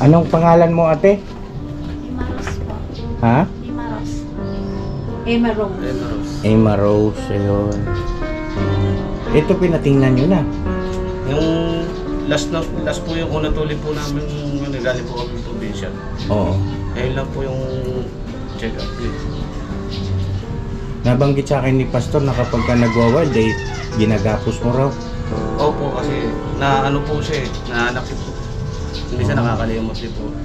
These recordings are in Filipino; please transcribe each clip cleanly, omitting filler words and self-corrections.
Anong pangalan mo, ate? Emma Rose po. Ha? Emma Rose. Emma Rose. Emma Rose, ayun. Ito pinatingnan nyo na. Yung last po yung unang tuloy po namin yung galing po kami probinsya. Oo. Ayun lang po yung check-up please. Nabanggit sa akin ni Pastor na kapag ka nagwa-wild, eh, ginagapos mo raw. Opo, kasi na ano po siya eh, naanak po. Hindi siya nakakalimot din po.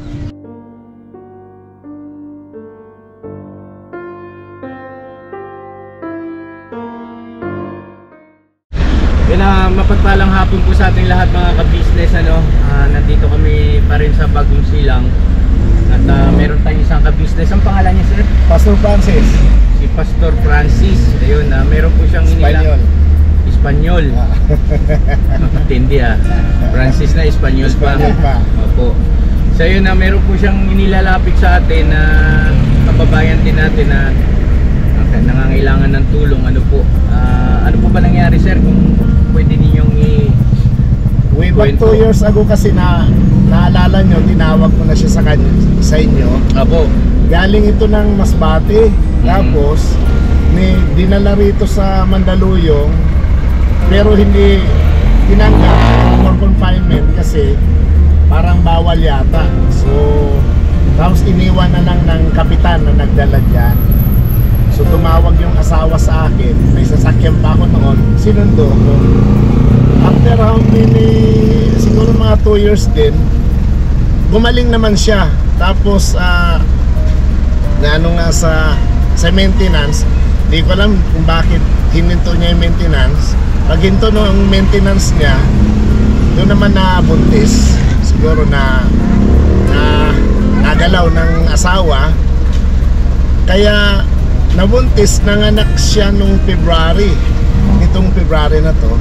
Yun, mapagpalang hapon po sa ating lahat mga ka-business, ano. Nandito kami pa rin sa Bagong Silang. At meron tayong isang ka-business. Ang pangalan niya, sir? Pastor Francis. Si Pastor Francis. Ayun, meron po siyang Espanyol. Espanyol. Matindi Francis na Espanyol pa. Espanyol pa. Opo. So yun, meron po siyang inilalapit sa atin na kababayan din natin na nangangailangan ng tulong. Ano po? Ano po ba nangyari, sir? Kung pwede ninyong Way back 2 years ago kasi naalala nyo, tinawag ko na siya sa inyo. Apo. Galing ito ng Masbate. Tapos, dinala rito sa Mandaluyong. Pero hindi tinanggap for confinement kasi parang bawal yata. So, tapos iniwan na lang ng kapitan na nagdala dyan. So tumawag yung asawa sa akin, may sasakyan pa ako noon, sinundo ko. After how many, siguro mga 2 years din, gumaling naman siya. Tapos na ano nga sa maintenance, hindi ko alam kung bakit hininto niya yung maintenance. Pag hinto ng maintenance niya, doon naman na buntis, siguro na nagalaw ng asawa. Kaya nabuntis, nanganak siya nung February, nitong February na to.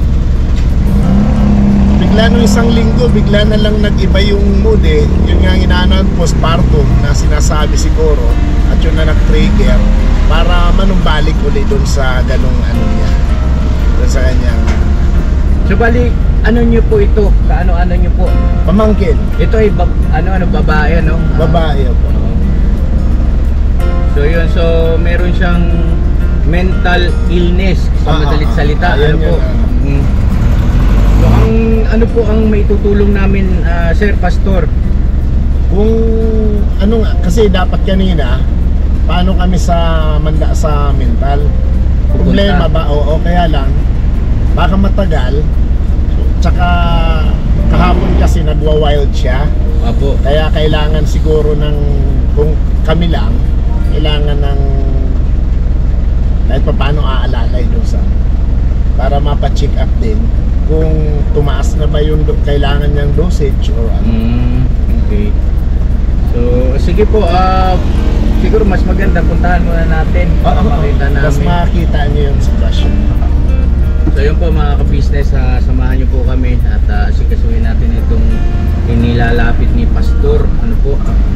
Bigla nung isang linggo, bigla na lang nag-iba yung mood eh. Yun nga inaanaan postpartum na sinasabi siguro, at yun na nag-trigger para manumbalik ulit dun sa ganong ano niya, dun sa kanyang So bali, ano nyo po ito? Kaano-ano nyo po? pamangkin. Ito ay babae, ano? Babae po. So yun, so meron siyang mental illness sa madalit salita. Ano po? So ano po ang maitutulong namin, Sir Pastor? Kung ano nga, kasi dapat kanina, paano kami sa mental? Problema ba? Oo, kaya lang, baka matagal. Tsaka kahapon kasi nagwa-wild siya. Apo. Kaya kailangan siguro ng, kung kami lang, kailangan ng kahit pa paano aalalay doon sa para mapa-check up din kung tumaas na ba yung kailangan niyang dosage or ano. Okay. So sige po, siguro mas maganda puntahan muna natin para makita namin. Mas makita niyo yung sitwasyon. So yun po mga ka-business, samahan niyo po kami at sikasuhin natin itong inilalapit ni Pastor. Ano po?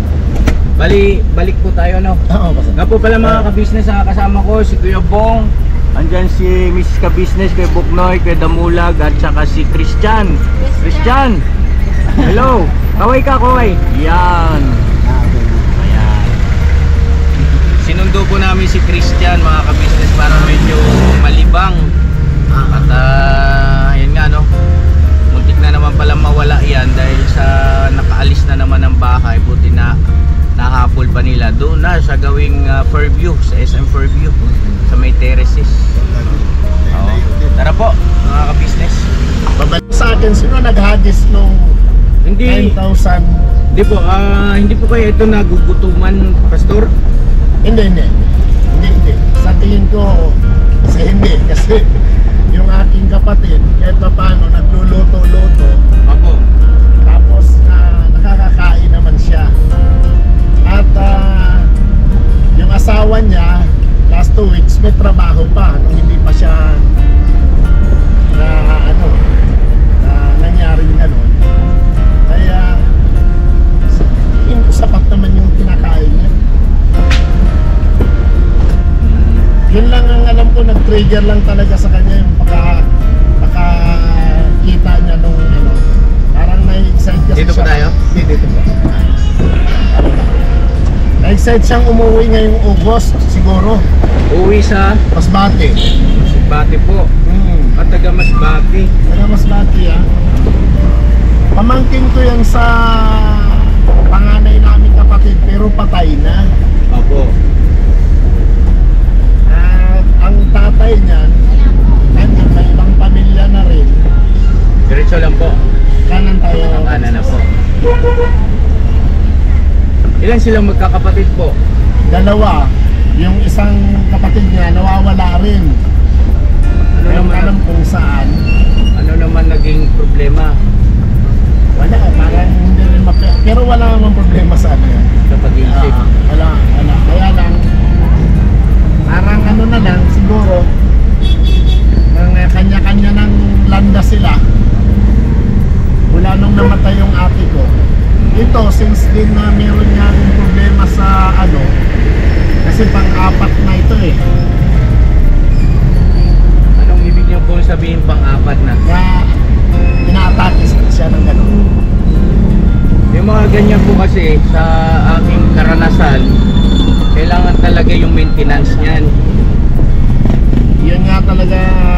Balik po tayo, no? Oo, Nga po pala mga ka-business, kasama ko si Kuya Bong, andyan si Mrs. ka-business, Kuya Buknoy, Kuya Damulag, at saka si Christian. Christian! Hello! Kaway ka, kaway! Yan! Ayan. Sinundo po namin si Christian mga ka-business para medyo malibang. At yun nga, no? Muntik na naman pala mawala yan dahil sa nakaalis na naman ng bahay. Buti na nahabol pa nila doon na sa gawing Fairview, sa SM Fairview, sa may terraces. Tara po mga ka-business. Babalik sa akin, sino naghagis nung Hindi 9,000? Hindi po kayo ito nagugutuman, Pastor? Hindi. Sa tingin ko, hindi. Kasi yung aking kapatid, kahit pa paano, nagluluto-luto. Ako. Tapos nakakakain naman siya. At yung asawa niya, last 2 weeks, may trabaho pa. Nung hindi pa siya na nangyaring gano'n. Kaya sapat naman yung kinakain niya. Yun lang ang alam ko, nag-trigger lang talaga sa kanya yung pakakita niya nung parang na-excite kasi Dito po tayo? Dito po. Excited siyang umuwi ngayong August siguro. Uwi sa Masbate. Masbate po. At taga Masbate. Taga Masbate ah. Pamangkin ko yan sa panganay namin kapatid pero patay na. Opo. At ang tatay niyan, may ibang pamilya na rin. Diretso lang po. Kanan tayo. Kanan na po. Ilan silang magkakapatid po? Dalawa. Yung isang kapatid niya nawawala rin. Ano Ayaw naman, alam kung saan. ano naman naging problema Wala, parang hindi rin pero wala namang problema sa ano yan. sa pag-iisip? Wala. Kaya lang, parang ano na lang, siguro, ng kanya-kanya ng landa sila. Mula nung namatay yung ate ko. Ito, since din na meron nga rin problema sa ano, kasi pang-apat na ito eh. Anong ibig niyo po sabihin pang-apat na? Kaya, ina-atake siya ng gano'n. Yung mga ganyan po kasi sa aking karanasan, kailangan talaga yung maintenance niyan. Yun nga talaga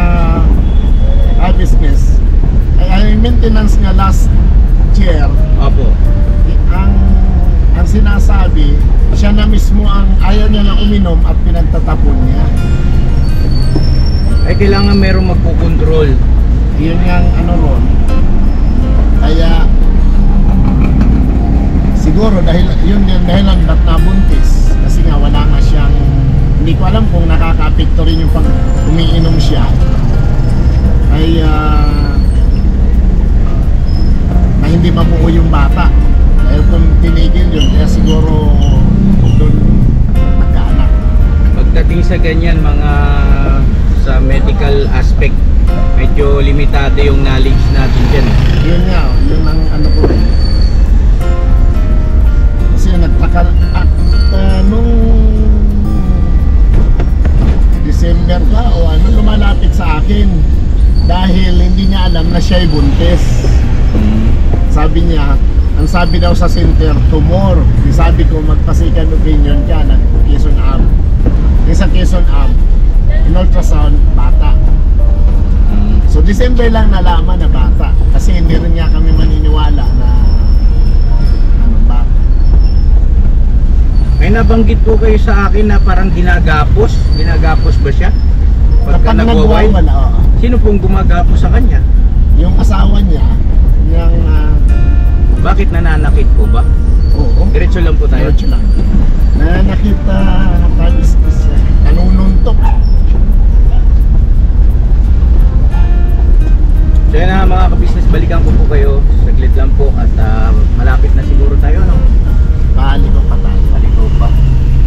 business. Ay maintenance nga last year, Opo. ang sinasabi, siya na mismo ang ayaw niya na uminom at pinagtatapon niya. Ay kailangan merong magkukontrol. Yun nga ang ano ron. Kaya siguro dahil yun yung dahilan ba't nabuntis. Kasi nga wala nga siyang, hindi ko alam kung nakaka-apekto rin yung pag umiinom siya. Ay na hindi mabuo yung bata. Dahil kung tinigil yun, kaya siguro doon magkaanak. Pagdating sa ganyan mga sa medical aspect, medyo limitado yung knowledge natin dyan. Yun nga, yun ang ano ko rin. Kasi nagtakal at nung December ka o ano, lumalapit sa akin dahil hindi niya alam na siya'y buntis. Sabi niya, ang sabi daw sa center, tumor. Sabi ko, magpa-second opinion ka, nag-Quezon Ab. Yung sa Quezon Ab, in ultrasound, bata. So December lang nalaman na bata kasi hindi rin nga kami maniniwala na ano bata. May nabanggit po kayo sa akin na parang ginagapos. Ginagapos ba siya? Pagka Kapag nagwawild? nagwawala, oo. Sino pong gumagapos sa kanya? Yung asawa niya, yung Bakit nananakit po ba? oo, Diretso lang po tayo. diretso lang. Na nakita nanununtok. So yan na mga ka-business, balikan ko po kayo. Saglit lang po at malapit na siguro tayo, no? Bali ko pa tayo. Balikan ko pa.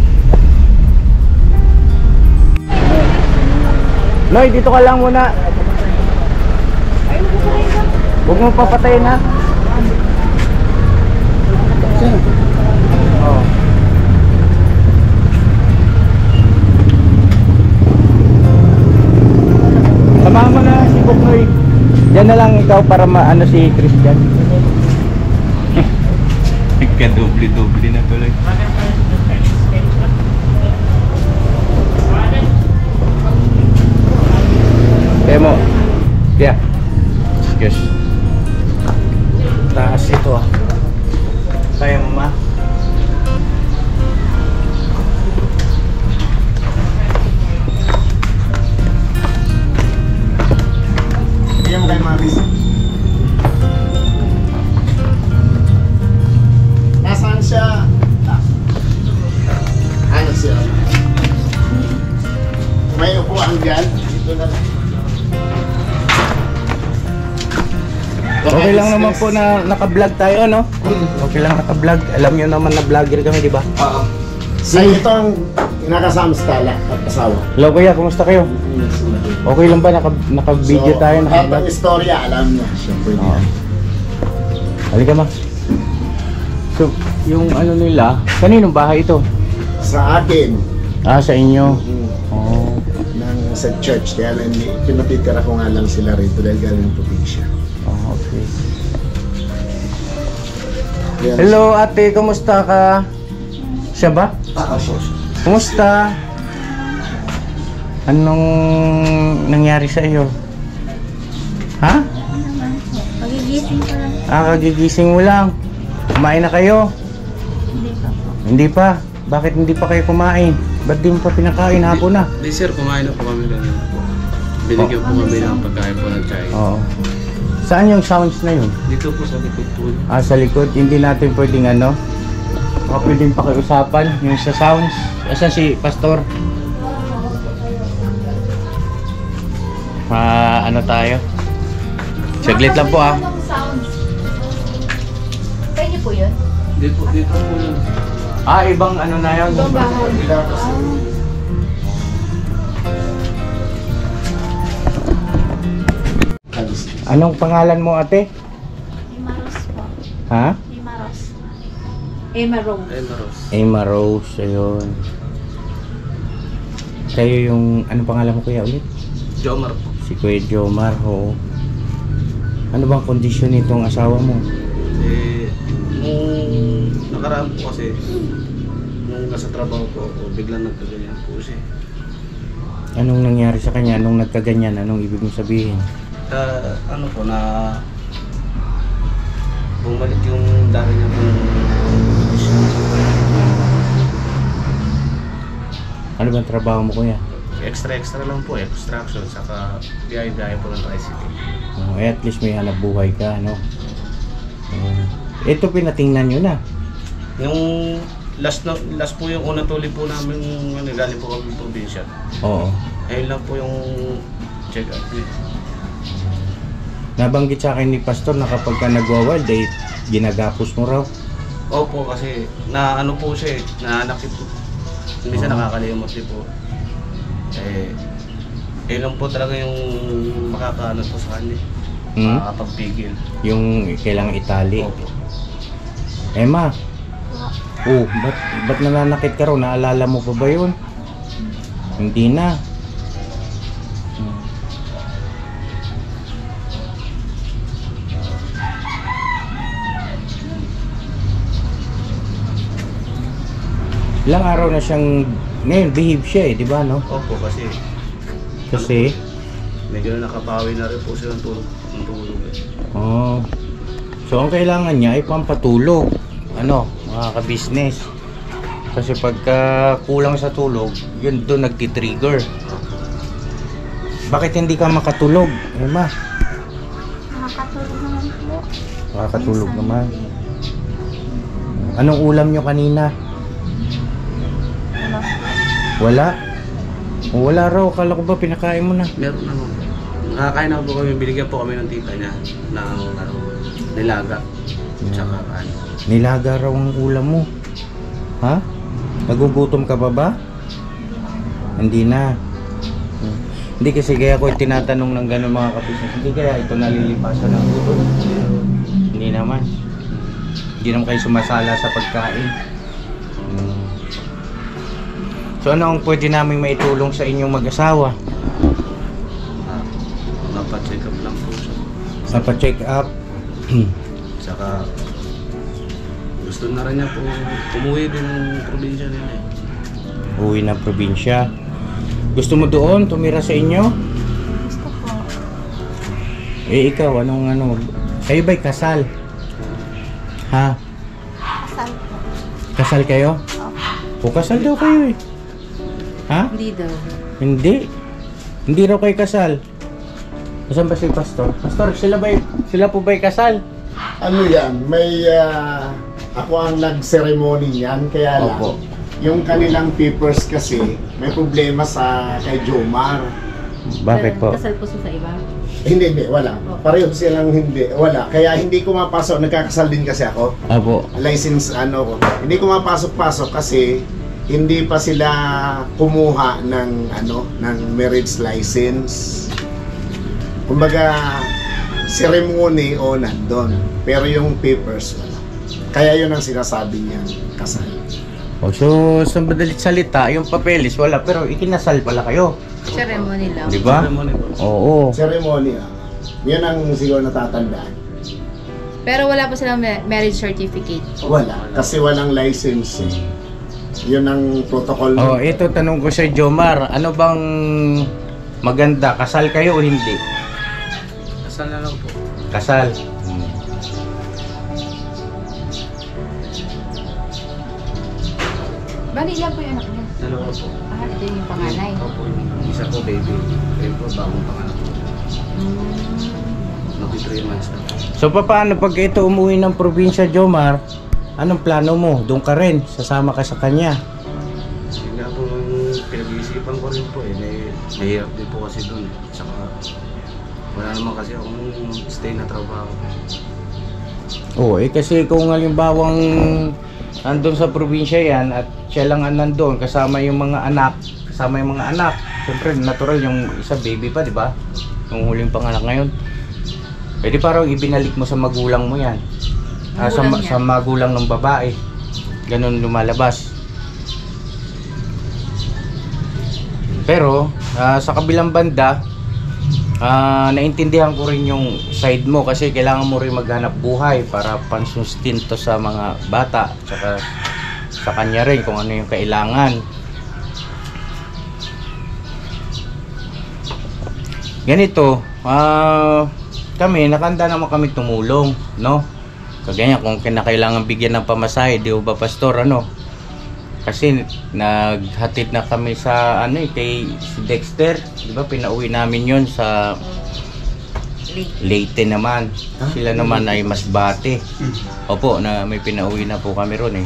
Loy, dito ka lang muna. Huwag mo papatayin ha. Oh. Samahan mo na si Buknoy. Diyan na lang ikaw para maano si Christian. Nagka-doble-doble na tuloy. Kaya mo. Kaya. Yes. Taas ito ah. Kaya mo ma? Bigyan mo kay Maris. Nasaan siya? Ano siya? May upuan dyan. Dito na lang. Okay lang naman po na naka-vlog tayo, no? Okay lang naka-vlog. Alam niyo naman na vlogger kami, di ba? Oo. Ay, ito ang nakasama sa tala at asawa. Hello kuya, kumusta kayo? Okay lang ba? Naka-video tayo, Lahat naka-vlog? ng istorya, alam niya. Siyempre niya. Halika ma. So, yung ano nila, kaninong bahay ito? Sa akin, Ah, sa inyo. Oh. sa church, kaya lang pinatitira ko nga lang sila rito dahil galing probinsya. Oh, okay. Kaya- Hello ate, kumusta ka? Siya ba? Opo. Kumusta? Anong nangyari sa iyo? Ha? Magigising ko lang. Kagigising mo lang. Kumain na kayo? Hindi pa po. Hindi pa. Bakit hindi pa kayo kumain? Ba't di mo pa pinakain? Hapon na. Di sir, kumain na po kami ganyan po. Binigyan po kami ng pagkain po ng chai. Oo. Saan yung sounds na yun? Dito po sa likod po. Sa likod. Hindi natin pwedeng ano? Baka pwedeng pakiusapan yung sa sounds. Asan si Pastor? Ano tayo? Saglit lang po ah. Anong sounds? Sa inyo po yun? Dito po yun. Ibang ano na yun? Ibang bahay. Anong pangalan mo ate? Emma Rose po. Ha? Emma Rose. Emma Rose. Ayun na Ros. Emma Rose, ayun. Kayo yung, anong pangalan mo kuya ulit? Jomar po. Si Kuya Jomar, ho. Ano bang kondisyon nitong asawa mo? Nung nakaraan po kasi, nung nasa trabaho po ako, biglang nagkaganyan po siya. Anong nangyari sa kanya? Anong nagkaganyan? Anong ibig mong sabihin? Ano po na bumalik yung dati niya pong Ano bang trabaho mo kuya? extra lang po, extraction, saka biyahe po ng tricycle. At least may hanap buhay ka, no? Ito pinatingnan nyo na. Yung last po yung unang tuloy po namin galing po kami probinsya. Oo. Ayun lang po yung check up niya. Nabanggit sa akin ni Pastor na kapag ka nagwa-wild, ginagapos mo raw. Opo, kasi na ano po siya naanakit po. Hindi siya nakakalimot din po. Lang po talaga yung makakaano po sa kanya. Makakapagpigil. Yung kailangang itali. Opo. Emma, ba't nananakit ka raw? Naalala mo pa ba yun? Hindi na. Ilang araw na siyang, ngayon behave siya di ba no? Opo, Kasi? Medyo nakabawi na rin po siya ng tulog So ang kailangan niya ay pampatulog. Mga ka-business. Kasi pagka kulang sa tulog, yun doon nagtitrigger. Bakit hindi ka makatulog, Emma? Nakakatulog naman po. Makakatulog naman. Anong ulam nyo kanina? Wala? Wala raw, kala ko ba pinakain mo na? Meron naman po. Nakakain na po kami, binigyan po kami ng tita niya ng nilaga. Tsaka Nilaga raw ang ulam mo. Ha? Nagugutom ka ba? Hindi na. Hindi kasi kaya ko tinatanong ng gano'n mga kapisnes. Hindi kaya ito nalilipasan ng gutom. Hindi naman. Hindi naman kayo sumasala sa pagkain. So ano ang pwede namin maitulong sa inyong mag-asawa? napacheck up lang po siya. Napa-check up. Tsaka gusto na rin niya po umuwi din ng probinsya nila Uwi ng probinsya. Gusto mo doon tumira sa inyo? Gusto po. Ikaw, anong kayo ba'y kasal? Ha? Kasal po. Kasal kayo? O kasal daw kayo Ha? Hindi daw. Hindi. Hindi raw kayo kasal. Saan ba si Pastor? Pastor, sila po ba'y kasal? Ano yan, may ako ang nag-ceremony yan, kaya lang Opo. yung kanilang papers kasi may problema sa kay Jomar. Bakit po? Kasal po sa iba? Hindi, wala. Pareho silang hindi, wala. Kaya hindi ko mapasok, nagkakasal din kasi ako. Apo. License ko. Hindi ko mapasok-pasok kasi hindi pa sila kumuha ng ng marriage license. Kumbaga ceremony nandun, pero yung papers wala. Kaya yun ang sinasabi niya, kasal. So sa madalit salita, yung papeles wala pero ikinasal pala kayo. Ceremony lang. Di ba? Ceremony po. Oo. Ceremony Yun ang siguro natatandaan. Pero wala pa silang marriage certificate po. Wala, kasi walang license. Yun ang protocol. Oh, ito tanong ko sa Jomar, ano bang maganda? Kasal kayo o hindi? Kasal na lang po. Kasal. Bali, ilan po yung anak niya? Dalawa po. Ah, ito yung panganay. Opo, yung isa po baby. Kayo po, bagong pangalan po. Magti 3 months na po. So paano pag ito umuwi ng probinsya, Jomar? Anong plano mo? Doon ka rin, sasama ka sa kanya. Yun nga po yung pinag-iisipan ko rin po eh. Mahirap din po kasi doon. Tsaka wala naman kasi akong stay na trabaho. Oo, kasi kung halimbawang andun sa probinsya yan at siya lang ang nandun kasama yung mga anak, siyempre natural yung isa baby pa, di ba? Yung huling panganak ngayon. Pwede parang ibinalik mo sa magulang mo yan. Sa magulang ng babae. Ganun lumalabas. Pero sa kabilang banda, naintindihan ko rin yung side mo kasi kailangan mo rin maghanap buhay para pansustinto sa mga bata tsaka sa kanya rin kung ano yung kailangan. Ganito, kami nakanda naman kami tumulong, no? Kagaya kung kinakailangan bigyan ng pamasahe, di ba pastor, ano? Kasi naghatid na kami sa kay si Dexter, di ba? Pinauwi namin 'yon sa Leyte naman. Sila naman ay Masbate. Opo, na may pinauwi na po kami ron eh.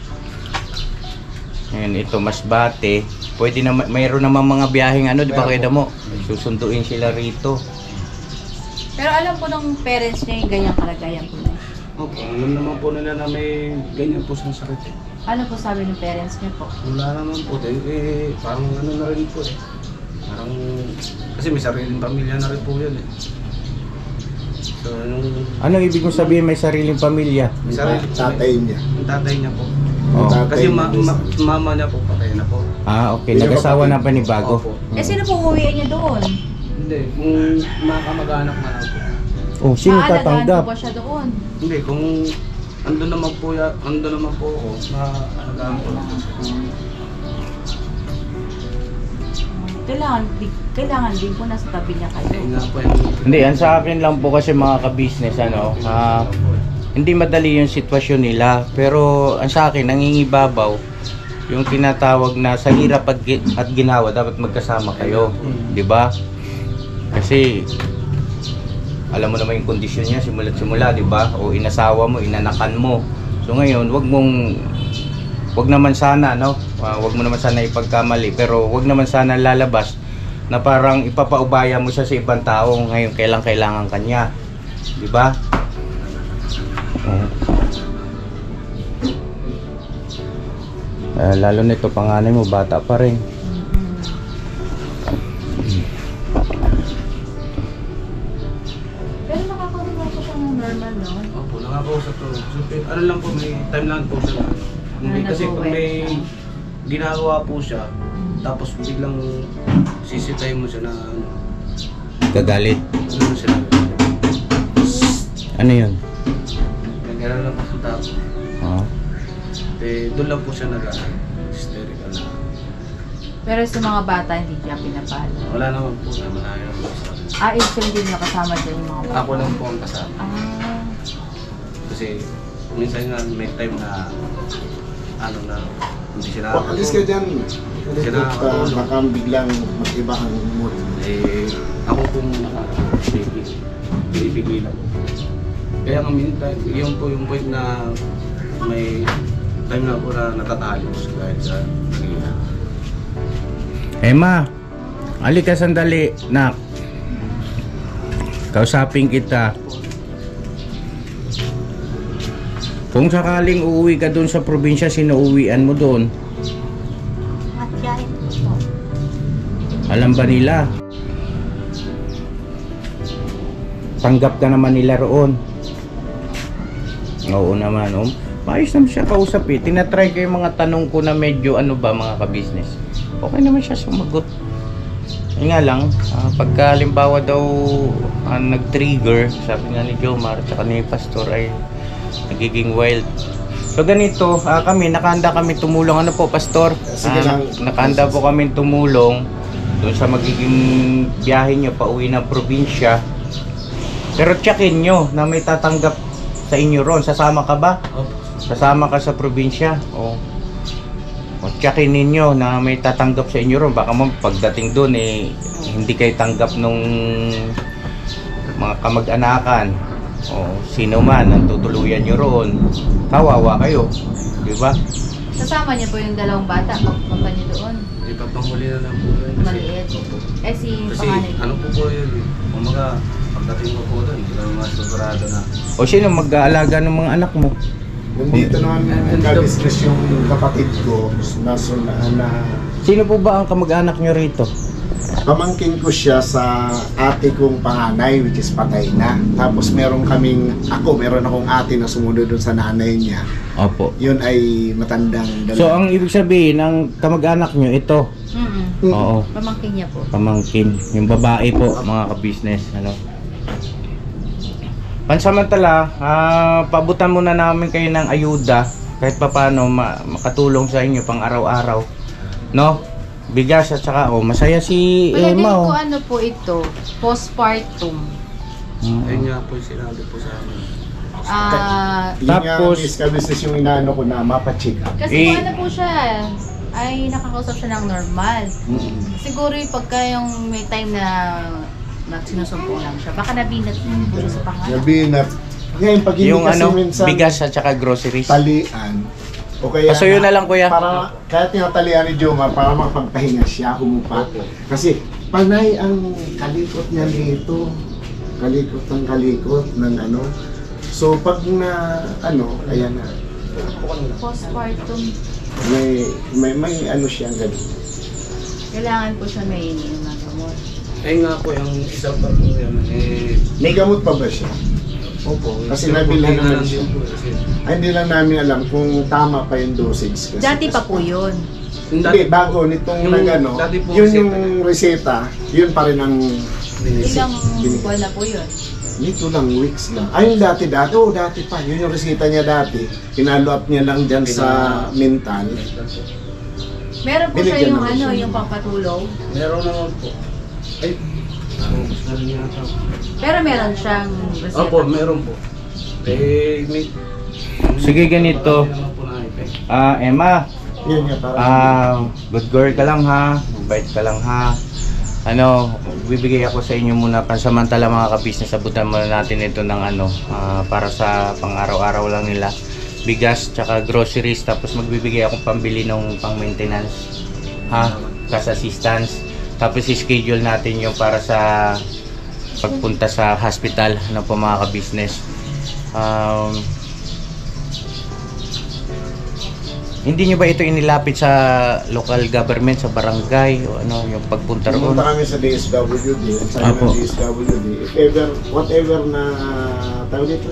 Ngayon ito Masbate, pwede na mayroon naman mga biyaheng di ba kayo mo? Susunduin sila rito. Pero alam po ng parents niya yung ganyang kalagayan po niya. Opo, alam naman po nila na may ganyan po sa sakit eh. Ano po sabi ng parents niya po? Wala naman po parang na rin po eh. Parang, kasi may sariling pamilya na rin po yan eh. So, Anong ibig mong sabihin may sariling pamilya? may sariling Tatay niya. Yung tatay niya po. Oh. Kasi mama niya po, patay na po. Okay. Nag-asawa na pa ni Bago? Opo. Sino po uwiin niya doon? Hindi, kung makamag-anak na lang po. Oh, sino Maalagaan tatanggap? po ba siya doon? Hindi, kung ando naman po ako, maalagaan ko lang po siya. Kailangan din po nasa tabi niya kayo. Hindi nga po yung... Hindi, yan sa akin lang po kasi mga ka-business, hindi madali yung sitwasyon nila. Pero ang sa akin, nangingibabaw yung tinatawag na sa hirap at ginawa, dapat magkasama kayo. Di ba? Kasi alam mo naman yung kondisyon niya simula't simula, di ba? O inasawa mo, inanakan mo. So ngayon, wag naman sana, no? Wag mo naman sana ipagkamali, pero wag naman sana lalabas na parang ipapaubaya mo siya sa ibang tao ngayon kailangan kanya. Di ba? Lalo nito panganay mo, bata pa rin. Pero nakakaroon po siya ng normal, no? Opo, nakakausap ko. So, ano lang po, may time lang po siya. Kasi kung may ginagawa po siya, tapos biglang sisitayin mo siya na Gagalit. ano siya. Ano yun? Nagkailan lang po sa tao. Doon lang po siya hysterical na. Pero sa mga bata, hindi niya pinapalo. Wala naman po na malayo naman sa akin. So hindi niya kasama dyan yung mga bata? Ako lang po ang kasama. Kasi minsan nga may time na na hindi sila Alis ka dyan. Sila Baka biglang mag-iba ang mood. ako pong pinipigilan ko. Kaya nga minsan, yun po yung point na may time na po na natatalos kahit sa nangyayari. Emma, halika sandali, nak. Kausapin kita. Kung sakaling uuwi ka doon sa probinsya, sino uwian mo doon? Matyahin po. Alam ba nila? Tanggap ka naman nila roon. Oo naman, maayos naman siya kausap eh. Tinatry ko yung mga tanong ko na medyo mga ka-business. Okay naman siya sumagot. Yun nga lang, pagka halimbawa daw nag-trigger, sabi nga ni Jomar, tsaka ni Pastor ay nagiging wild. So ganito, nakahanda kami tumulong. Ano po, Pastor? Sige lang. Nakahanda po kami tumulong doon sa magiging biyahe nyo pauwi ng probinsya. Pero tsakin nyo na may tatanggap sa inyo ron. Sasama ka ba? Opo. Sasama ka sa probinsya? O tsakin ninyo na may tatanggap sa inyo ron. Baka mo pagdating doon hindi kayo tanggap nung mga kamag-anakan o sino man ang tutuluyan nyo roon. Kawawa kayo, di ba? Kasama niya po yung dalawang bata, pagpapa niyo doon. Ipapanghuli na lang po yun. Maliit. Si Kasi panganay. ano po yun, kumaga pagdating ko po doon, hindi kami mas sigurado na. O sino mag-aalaga ng mga anak mo? Nandito naman nag-business yung kapatid ko na Sino po ba ang kamag-anak nyo rito? pamangkin ko siya sa ate kong panganay, which is patay na. Tapos meron akong ate na sumunod dun sa nanay niya. Opo. Yun ay matandang So ang ibig sabihin ng kamag-anak nyo ito? Oo. Pamangkin niya po. Pamangkin. Yung babae po, mga ka-business. Ano? Pansamantala, paabutan muna namin kayo ng ayuda kahit papaano makatulong sa inyo pang araw-araw. No? Bigas at saka masaya si Palagay Emma. ko ano po ito, postpartum. Ayun nga po yung sinabi po sa amin. Yun Tapos- nga, business yung inaano ko na mapachika. Kasi kung ano po siya, ay nakakausap siya ng normal. Siguro yung pagka yung may time na sinusumpong lang siya, baka nabinat po siya sa pangalan. Nabinat. Ngayon, pag hindi Yung kasi minsan bigas at saka groceries. talian, o kaya Pasuyo na lang, kuya. Para, kahit tinatalian ni Jomar, para makapagpahinga siya, humupa. Kasi panay ang kalikot niya dito. Kalikot ng ano. So pag ayan na. Postpartum. May ano siya ganun. Kailangan po siya may ininom na gamot. Ayun nga po yung isa pa po yan. May gamot pa ba siya? Opo. Kasi nabilhan naman siya. Po, kasi, Ay, hindi lang namin alam kung tama pa yung dosage. Kasi, Dati pa po yun. Hindi, bago nitong Yung nagano, dati po yun reseta yung reseta, yun pa rin ang Ilang buwan na po yun. nito lang, weeks lang. Ay, yung dati, dati pa. Yun yung reseta niya dati. Pinalo up niya lang dyan sa mental. Meron po siya Binigyan yung naman siya. yung pampatulong. meron naman po. Ay, tapos na rin yata. Pero meron siyang reseta. Opo, meron po. May... Sige, ganito. Naman po na effect. Emma, Yun nga, parang good girl ka lang ha. Bait ka lang ha. Bibigay ako sa inyo muna pansamantala mga ka-business. Abutan muna natin ito ng para sa pang-araw-araw lang nila. Bigas, tsaka groceries. Tapos magbibigay akong pambili ng pang-maintenance. Ha? Cash assistance. Tapos i-schedule natin yung para sa pagpunta sa hospital. Ano po mga ka-business. Hindi nyo ba ito inilapit sa local government, sa barangay o yung pagpunta roon? pumunta kami sa DSWD. At sa Apo. DSWD, if ever, whatever na tawag dito,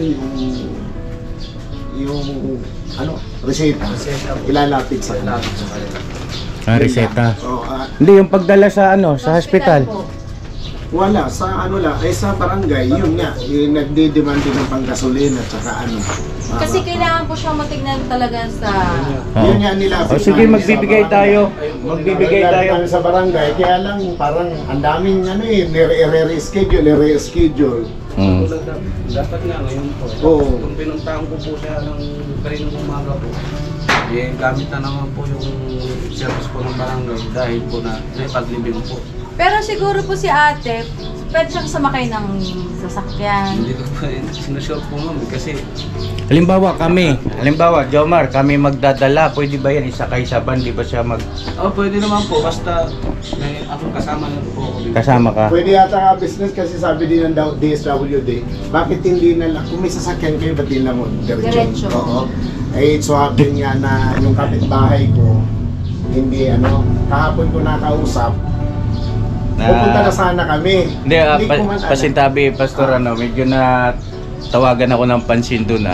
yung reseta, ilalapit sa kanila. Lapit sa kanila. Reseta. Oh, Hindi, yung pagdala sa sa hospital. po. wala, sa sa barangay, yun nga, yung nagde-demand din ng panggasolina at saka Kasi kailangan po siya matignan talaga sa... Yun nga nila. O sige, magbibigay tayo. Magbibigay tayo. Sa barangay, kaya lang parang ang daming nire-reschedule, nire-reschedule. Dapat nga ngayon po. Oo. Kung pinuntahan ko po siya ng kaninang umaga po, gamit na naman po yung service po ng barangay dahil po na may paglibing po. Pero siguro po si ate, pwede siyang sumakay ng sasakyan. Hindi ko pa sinusure po ma'am kasi Halimbawa, Jomar, kami magdadala. Pwede ba yan isakay sa van? Di ba siya pwede naman po basta may akong kasama na po ako dito. kasama ka? Pwede yata nga business kasi sabi din ng DSWD, bakit hindi na lang, kung may sasakyan kayo, ba't din lang mo Diretso. Oo. Eh, so happen nga na yung kapitbahay ko, hindi kahapon ko nakausap, pupunta na sana kami. Hindi, ko man alam. pasintabi, Pastor, medyo na tawagan ako ng pansin doon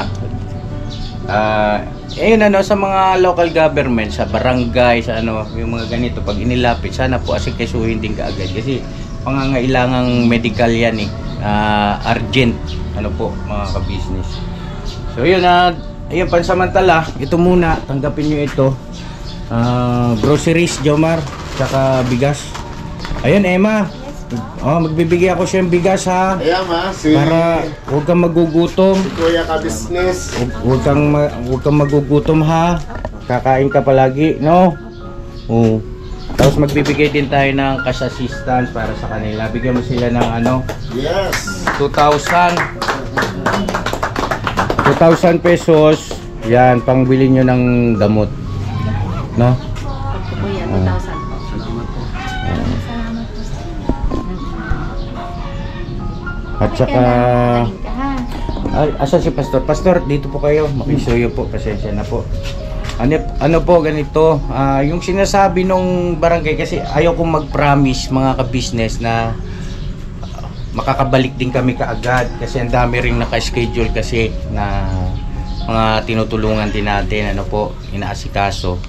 sa mga local government, sa barangay, sa yung mga ganito, pag inilapit, sana po asikasuhin din kaagad kasi pangangailangang medical yan urgent, mga ka-business. So yun, ayun, pansamantala, ito muna, tanggapin nyo ito. Groceries, Jomar, tsaka bigas. Ayun, Emma. Oh, magbibigay ako siya ng bigas ha. Ayan ma, si Para huwag kang magugutom. Kuya ka business. Huwag kang magugutom ha. Kakain ka palagi, no? Oo. Tapos magbibigay din tayo ng cash assistance para sa kanila. Bigyan mo sila ng ano? Yes. 2,000 pesos. Yan, pangbili nyo ng gamot. No? Ito po yan, 2,000 po. Salamat po. Salamat po. At saka... Magaling ka ha. Ay, asan si Pastor? Pastor, dito po kayo. Makisuyo po. Pasensya na po. Ano po, ganito. Yung sinasabi nung barangay, kasi ayaw kong mag-promise mga ka-business na makakabalik din kami kaagad. Kasi ang dami ring naka-schedule kasi na mga tinutulungan din natin. Ano po, inaasikaso.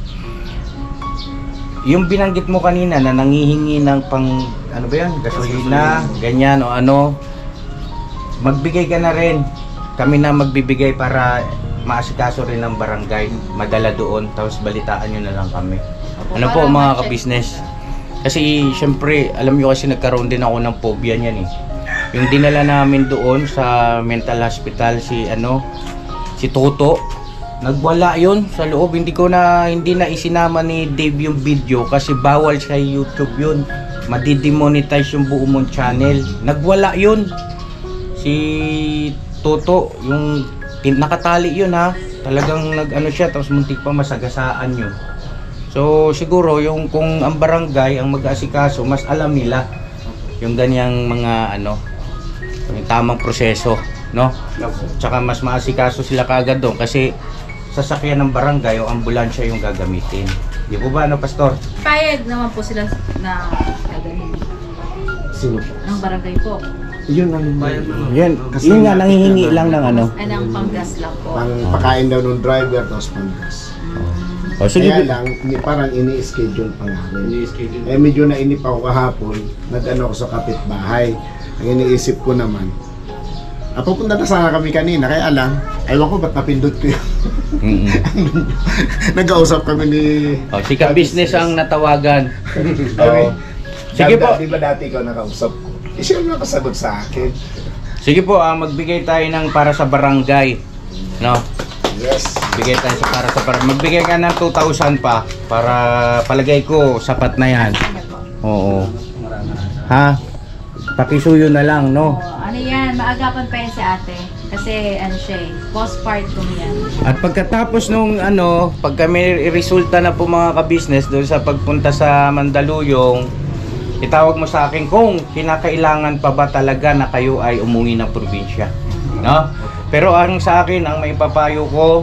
Yung binanggit mo kanina na nangihingi ng pang, ano ba yan? Gasolina, ganyan o ano. Magbigay ka na rin. Kami na magbibigay para maasikaso rin ng barangay, madala doon, tapos balitaan nyo na lang kami. Ano po mga ka-business? Kasi syempre, alam nyo kasi nagkaroon din ako ng phobia niyan eh. Yung dinala namin doon sa mental hospital si Toto, nagwala yun sa loob. Hindi na isinama ni Dave yung video kasi bawal sa YouTube yun. Madidemonetize yung buo mong channel. Nagwala yun. Si Toto, yung nakatali yun ha. Talagang nag-ano siya, tapos muntik pa masagasaan yun. So siguro yung kung ang barangay ang mag-aasikaso, mas alam nila yung ganyang mga yung tamang proseso, no? Tsaka mas maasikaso sila kaagad doon kasi sasakyan ng barangay o ambulansya yung gagamitin. Di po ba, Pastor? Payag naman po sila na gagawin. Sino? Ng barangay po. Yun ang Yun nga, nangihingi lang ng ano. Ay, ng panggas lang po. pang pakain daw ng driver tapos panggas. O sige, Kaya lang, parang ini-schedule pa nga rin. Ini-schedule. Medyo nainip ako kahapon, nag-ano ako sa kapitbahay. Ang iniisip ko naman, pupunta na sana kami kanina, kaya lang, ayaw ko ba't napindot ko yun. Nag-ausap kami ni... si ka-business ang natawagan. Sabi, Sige po. Di ba dati ikaw nakausap ko? Siya ang nakasagot sa akin. Sige po, magbigay tayo ng para sa barangay. No? Yes. Bigay tayo para sa barangay. Magbigay ka ng 2,000 pa para palagay ko sapat na yan. Oo. Ha? Pakisuyo na lang, no? Ano yan, maagapan pa yan si ate. Kasi siya postpartum yan. At pagkatapos nung pagka may resulta na po mga ka-business doon sa pagpunta sa Mandaluyong, itawag mo sa akin kung kinakailangan pa ba talaga na kayo ay umuwi ng probinsya, no? Pero ang sa akin, ang maipapayo ko,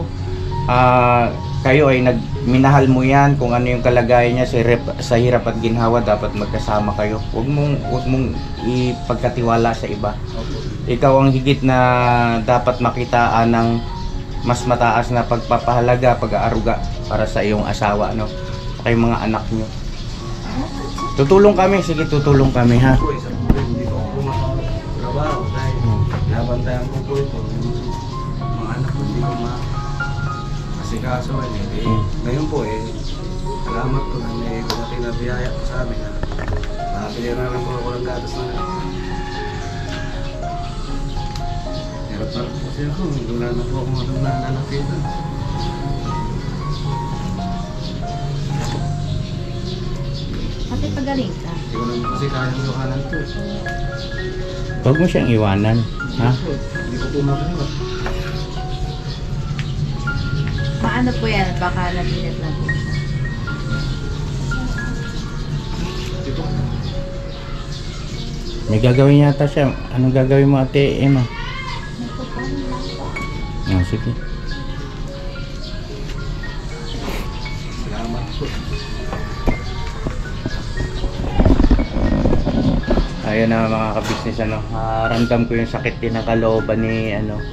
kayo ay minahal mo yan kung ano yung kalagayan niya sa hirap at ginhawa, dapat magkasama kayo. Huwag mong ipagkatiwala sa iba. Ikaw ang higit na dapat makitaan ng mas mataas na pagpapahalaga, pag-aaruga para sa iyong asawa, no? Sa kayong mga anak niyo. Tutulong kami, sige, tutulong kami ha. Po, isa po rin, hindi ko ako trabaho dahil nabantayan ko po ito. Mga anak ko, hindi ko ma-asikaso. Ngayon po salamat po na may kumating na biyaya po sa amin na nakapili na lang po ako ng gatas na hirap na po siya ko, wala na po akong nananapitan. Ate, pagaling ka. Hindi ko naman kasi kaya ng luhanan to. Huwag mo siyang iwanan, ha? Hindi ko po magawa. Paano po yan? Baka nabilat lang po siya. Dito. May gagawin yata siya. Anong gagawin mo, Ate Emma? Oh, sige. Salamat po. Ayun na mga ka-business, ramdam ko yung sakit din ng kalooban ni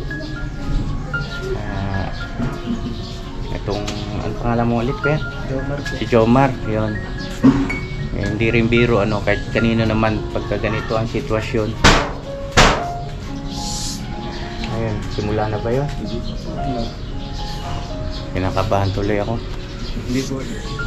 itong pangalan mo ulit, Per? Jomar po. Si Jomar, yun. Hindi rin biro, kahit kanino naman pagka ganito ang sitwasyon. Ayun, simula na ba yun? Kinakabahan tuloy ako. Hindi po.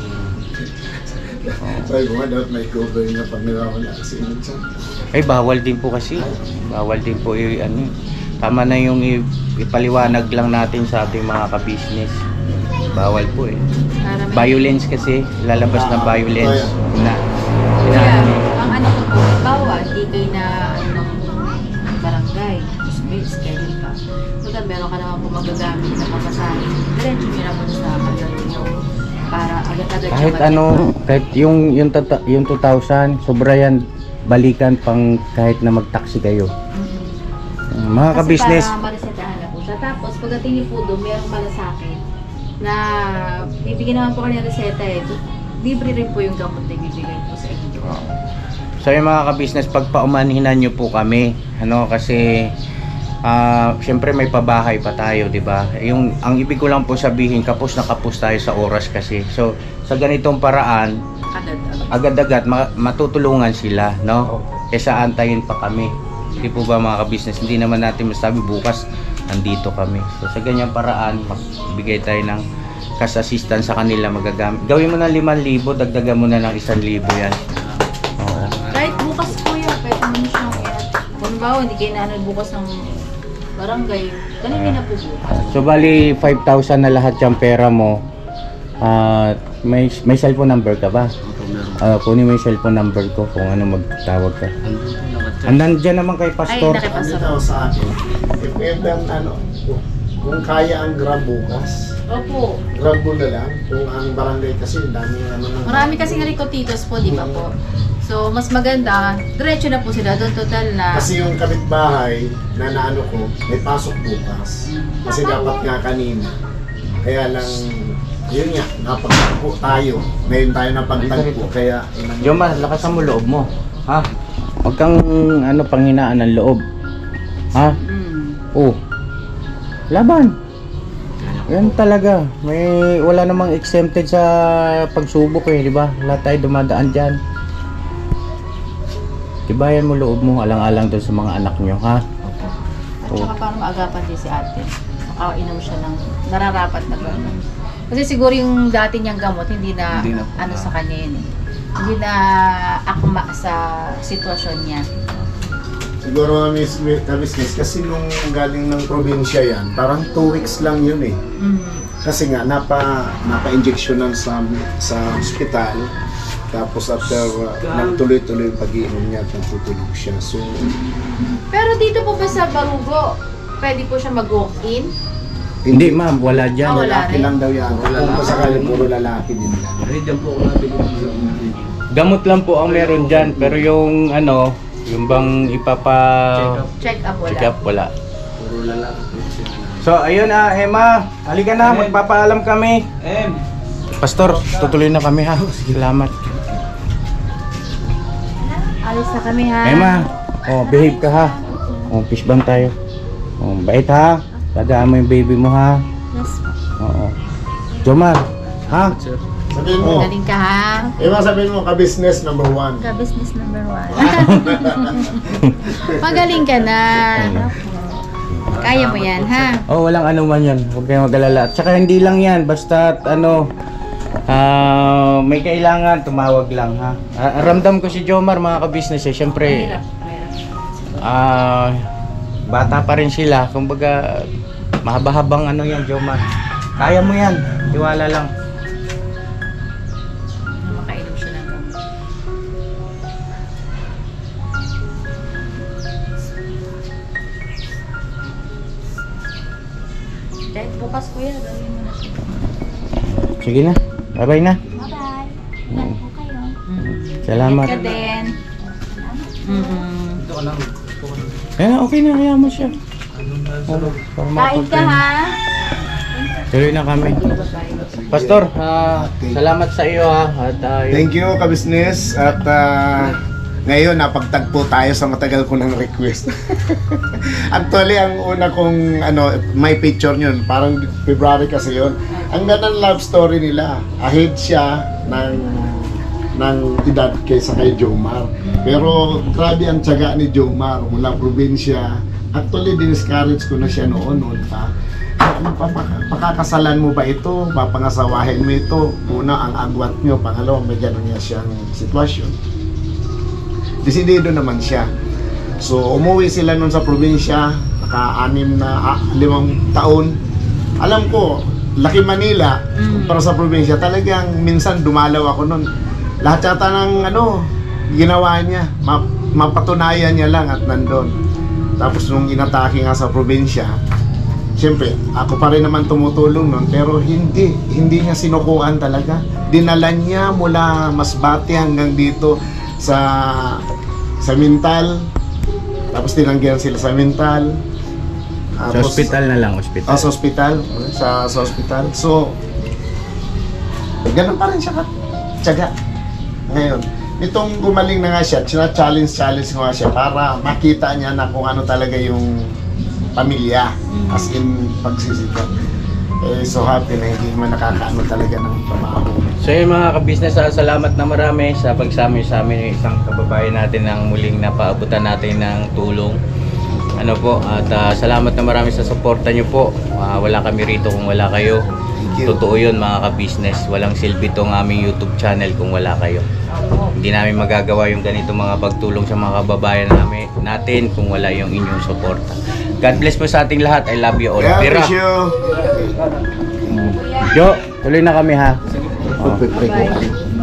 Sabi ko nga, dapat may cover na pag nawawala kasi init siya. Ay, bawal din po kasi. Bawal din po ano. Tama na yung ipaliwanag lang natin sa ating mga ka-business. Bawal po eh. Para may... Violence kasi, lalabas na violence. Kaya, ang ano ko po, bawa, hindi kayo na ano ng barangay. Schedule ka. Kaya meron ka naman po magagamit na pamasahin. Diretso nyo na po sa Mandaluyong para agad-agad Kahit siya ano, kahit yung 2,000, sobra yan, balikan pang kahit na mag-taxi kayo. Mga ka-business. Kasi para maresetahan na po siya. Tapos pagdating niyo po doon, merong malasakit na bibigyan naman po kayo ng reseta eh. Libre rin po yung gamot na bibigay po sa inyo. So yung mga ka-business, pagpaumanhinan nyo po kami, ano, kasi syempre may pabahay pa tayo, di ba? Ang ibig ko lang po sabihin, kapos na kapos tayo sa oras kasi. So sa ganitong paraan, agad-agad matutulungan sila, no? Kesa antayin pa kami. Hindi po ba mga ka-business, hindi naman natin masabi bukas andito kami. So sa ganyang paraan, magbigay tayo ng cash assistance sa kanila magagamit. Gawin mo ng 5,000, dagdagan mo na ng 1,000 yan. Oo. Kahit bukas po yun, pwede mo na siyang kung bawa, hindi kayo na bukas ng barangay, ganun na po bukas. So bali 5,000 na lahat yung pera mo. May cellphone number ka ba? Kunin mo yung cellphone number ko kung ano magtawag ka. Nandyan naman kay Pastor. Ay, nakipasok. Ano sa akin, if ever, kung kaya ang Grab bukas, Opo. Grab mo na lang. Kung ang barangay kasi, daming Marami kasing rikotitos po, di ba po? So, mas maganda, diretso na po sila doon, total na... Kasi yung kapitbahay na naano ko, may pasok bukas. Kasi dapat nga kanina. Kaya lang, yun nga, napagtagpo tayo. Ngayon tayo napagtagpo, kaya... Jomar, lakasan mo loob mo. Ha? Huwag kang panghinaan ng loob. Ha? Oh. Laban. Yan talaga. Wala namang exempted sa pagsubok eh, di ba? Lahat tayo dumadaan diyan. Tibayan mo loob mo, alang-alang doon sa mga anak nyo, ha? At saka para maagapan din si ate. Makainom siya ng nararapat na gamot. Kasi siguro yung dati niyang gamot, hindi na ano sa kanya yun eh. Hindi na akma sa sitwasyon niya. Siguro ka-business, kasi nung galing ng probinsya yan, parang 2 weeks lang yun eh. Kasi nga, napa-injectionan sa hospital. Tapos after nagtuloy-tuloy yung pag-iinom niya at nagtutulog siya. So, Pero dito po ba sa Barugo, pwede po siya mag-walk-in? Hindi ma'am, wala dyan. Wala lalaki rin. lang daw yan. Kung sakali puro lalaki din lang. Diyan po ako nabili. Gamot lang po ang meron dyan, pero yung yung bang Check up wala. check up, wala. Puro lalaki po siya. So ayun Emma, halika na, magpapaalam kami. Pastor, tutuloy na kami ha. Salamat. Alis na kami ha. Emma, behave ka ha. Fish bang tayo. Bait ha. Tagaan mo yung baby mo ha. Yes. Oo. Jomar, ha? Sabihin mo, Galing ka ha. sabihin mo, ka-business number 1. Ka-business number 1. Magaling ka na. Kaya mo yan ha. Walang anuman yan. Huwag kayong mag-alala. At saka hindi lang yan. Basta may kailangan, tumawag lang ha. Ramdam ko si Jomar mga ka-business eh. Siyempre, bata pa rin sila. Kumbaga, mahaba-habang yan Jomar. Kaya mo yan. Tiwala lang. Makainom siya ng gamot. Kahit bukas kuya, gawin mo na siya. Sige na. Bye-bye na. Bye-bye. Ingat po kayo. Salamat. Ingat ka din. Ito ka lang. Okay na. Kaya mo siya. Kain ka ha. Tuloy na kami. Pastor, salamat sa iyo ha. At, Thank you, ka-business. At ngayon, napagtagpo tayo sa matagal ko ng request. Actually, ang una kong may picture yun, parang February kasi yun. Ang ganda ng love story nila. Ahead siya ng edad kaysa kay Jomar. Pero grabe ang tiyaga ni Jomar mula probinsya. Actually, diniscourage ko na siya noon pa. pakakasalan mo ba ito, papangasawahin mo ito. Una, ang agwat nyo, pangalawa, may gano'n niya siyang sitwasyon. Desidido naman siya. So, umuwi sila nun sa probinsya, naka-5 taon. Alam ko, laki Manila, para sa probinsya, talagang minsan dumalaw ako nun. Lahat yata ng ginawa niya, mapatunayan niya lang at nandun. Tapos nung inatake nga sa probinsya, siyempre, ako pa rin naman tumutulong nun, pero hindi niya sinukuan talaga. Dinala niya mula Masbate hanggang dito sa Mintal. Tapos tinanggihan sila sa Mintal. Sa ospital na lang, ospital. Sa ospital. Sa ospital. So, ganun pa rin siya tiyaga. Ngayon, nitong gumaling na nga siya, challenge nga siya para makita niya na kung ano talaga yung pamilya. As in, pagsisikap. So happy na hindi man nakakaano talaga ng trabaho. So yun mga ka-business, salamat na marami sa pagsama sa amin ng isang kababayan natin ng muling napaabutan natin ng tulong. At salamat na marami sa suporta nyo po. Wala kami rito kung wala kayo. Totoo yun mga ka-business. Walang silbi tong aming YouTube channel kung wala kayo. Hindi namin magagawa yung ganito mga pagtulong sa mga kababayan natin kung wala yung inyong suporta. God bless po sa ating lahat. I love you all. Yeah, Pira. wish you. Jo, tuloy na kami ha. Bye.